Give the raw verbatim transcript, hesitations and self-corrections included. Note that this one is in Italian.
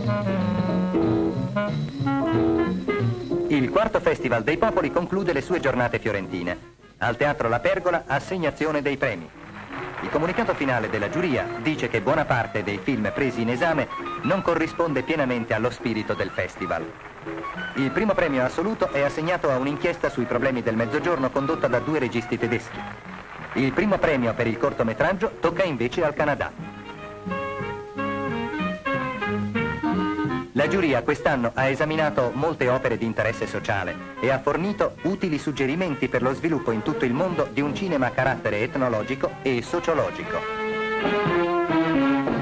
Il quarto Festival dei Popoli conclude le sue giornate fiorentine. Al Teatro La Pergola, assegnazione dei premi. Il comunicato finale della giuria dice che buona parte dei film presi in esame non corrisponde pienamente allo spirito del festival. Il primo premio assoluto è assegnato a un'inchiesta sui problemi del Mezzogiorno condotta da due registi tedeschi. Il primo premio per il cortometraggio tocca invece al Canada. La giuria quest'anno ha esaminato molte opere di interesse sociale e ha fornito utili suggerimenti per lo sviluppo in tutto il mondo di un cinema a carattere etnologico e sociologico.